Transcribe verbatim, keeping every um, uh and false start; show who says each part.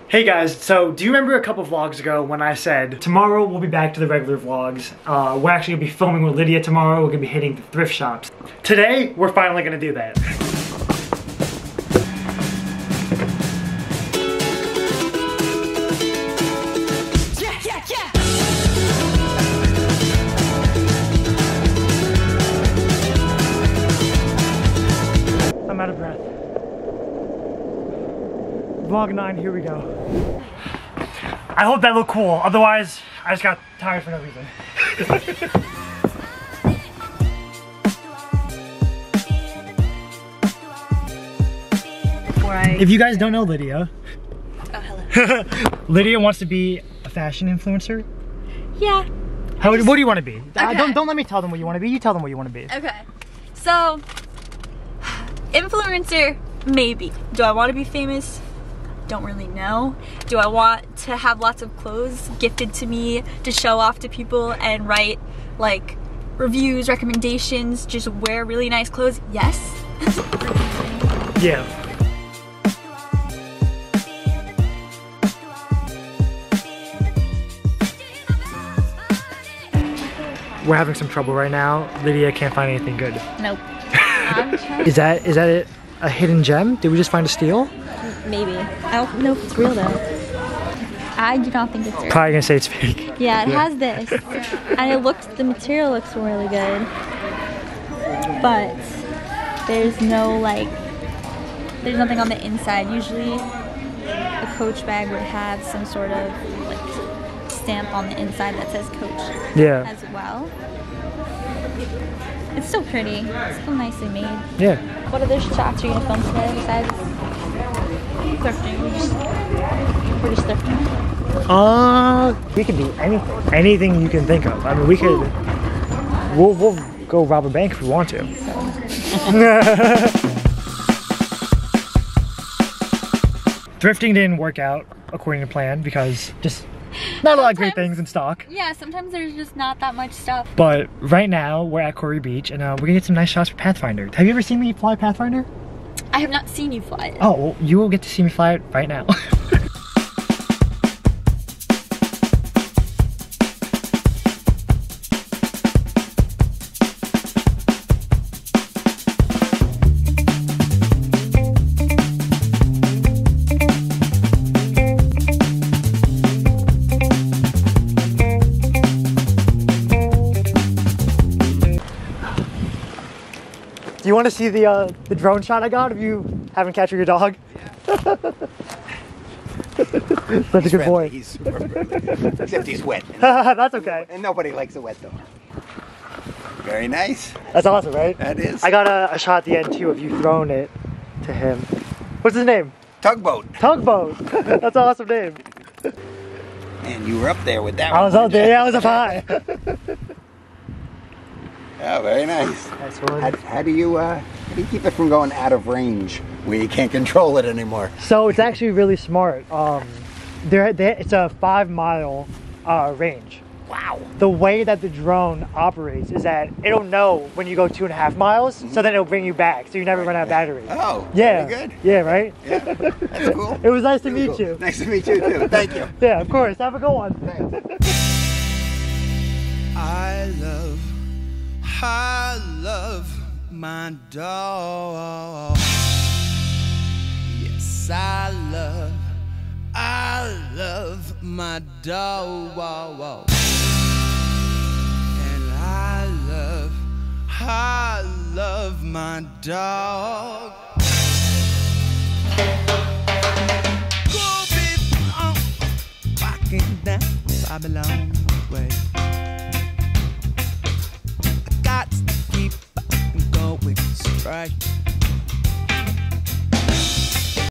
Speaker 1: Hey guys, so do you remember a couple vlogs ago when I said tomorrow we'll be back to the regular vlogs? Uh, we're actually gonna be filming with Lydia tomorrow. We're gonna be hitting the thrift shops. Today, we're finally gonna do that.
Speaker 2: Yeah, yeah, yeah.
Speaker 1: I'm out of breath. Vlog nine, here we go. I hope that looked cool, otherwise I just got tired for no reason. If you guys don't know Lydia,
Speaker 2: oh hello.
Speaker 1: Lydia wants to be a fashion influencer.
Speaker 2: Yeah.
Speaker 1: How, what do you want to be?
Speaker 2: Okay.
Speaker 1: Uh, don't don't let me tell them what you want to be. You tell them what you want to be.
Speaker 2: Okay. So, influencer, maybe. Do I want to be famous? Don't really know. Do I want to have lots of clothes gifted to me to show off to people and write like reviews, recommendations, just wear really nice clothes? Yes.
Speaker 1: Yeah. We're having some trouble right now. Lydia can't find anything good.
Speaker 2: Nope. I'm trying.
Speaker 1: Is that is that it, a hidden gem? Did we just find a steal?
Speaker 2: Maybe. I don't know if it's real though. I do not think it's real.
Speaker 1: Probably gonna say it's fake.
Speaker 2: Yeah, it
Speaker 1: Yeah.
Speaker 2: has this. And it looks, the material looks really good. But there's no like, there's nothing on the inside. Usually a Coach bag would have some sort of like stamp on the inside that says Coach
Speaker 1: Yeah.
Speaker 2: as well. It's still pretty. It's still nicely made.
Speaker 1: Yeah.
Speaker 2: What other shots are you gonna film today besides thrifting? We're just, we're just thrifting.
Speaker 1: Uh, we can do anything. Anything you can think of. I mean, we could. We'll we'll go rob a bank if we want to. Thrifting didn't work out according to plan because just not a lot of great things in stock.
Speaker 2: Yeah, sometimes there's just not that much stuff.
Speaker 1: But right now we're at Corey Beach and uh, we're gonna get some nice shots for Pathfinder. Have you ever seen me fly Pathfinder?
Speaker 2: I have not seen you fly it.
Speaker 1: Oh, well, you will get to see me fly it right now. Do you want to see the uh, the drone shot I got of you having captured your dog? Yeah. Such a good boy.
Speaker 3: He's super friendly. Except he's wet.
Speaker 1: That's okay.
Speaker 3: And nobody likes a wet dog. Very nice.
Speaker 1: That's awesome, right?
Speaker 3: That is.
Speaker 1: I got a, a shot at the end too of you throwing it to him. What's his name?
Speaker 3: Tugboat.
Speaker 1: Tugboat. That's an awesome name.
Speaker 3: And you were up there with that
Speaker 1: I
Speaker 3: one.
Speaker 1: was out there. Yeah, I was up high.
Speaker 3: Oh, very nice.
Speaker 1: Nice one.
Speaker 3: How, how do you uh, how do you keep it from going out of range where you can't control it anymore?
Speaker 1: So it's actually really smart. Um, there, there it's a five mile uh, range.
Speaker 3: Wow.
Speaker 1: The way that the drone operates is that it'll know when you go two and a half miles, mm-hmm. so then it'll bring you back, so you never run out of battery.
Speaker 3: Oh,
Speaker 1: yeah,
Speaker 3: very good.
Speaker 1: Yeah, right?
Speaker 3: Yeah, that's cool.
Speaker 1: It was nice to
Speaker 3: Very
Speaker 1: meet
Speaker 3: cool.
Speaker 1: you.
Speaker 3: Nice to meet you too. Thank you.
Speaker 1: Yeah, of course. Have a good one.
Speaker 4: I love, I love my dog. Yes, I love, I love my dog. And I love, I love my dog. Go be on, walking down Babylon way.